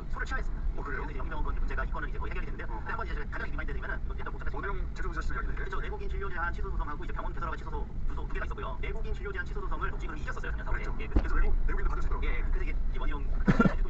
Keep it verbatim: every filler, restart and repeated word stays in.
소를 취하했습니다. 어, 그래요? 그래서 이제 영명 건 문제가 이 건은 이제 거의 해결이 됐는데요. 어. 근데 한 가지 제가 가장 리마인드 드리면은 이건 일단 복잡해서 원형 제조사 시작이네. 그렇죠. 내국인 진료 제한 취소 소송하고 이제 병원 개설하고 취소 주소 두 개가 있었고요. 내국인 진료 제한 취소 소송을 복지금이 이겼었어요. 작년 사월에. 그렇죠. 예, 그래서 외국 외국인도 받으세요. 예, 그래서 이게 원희룡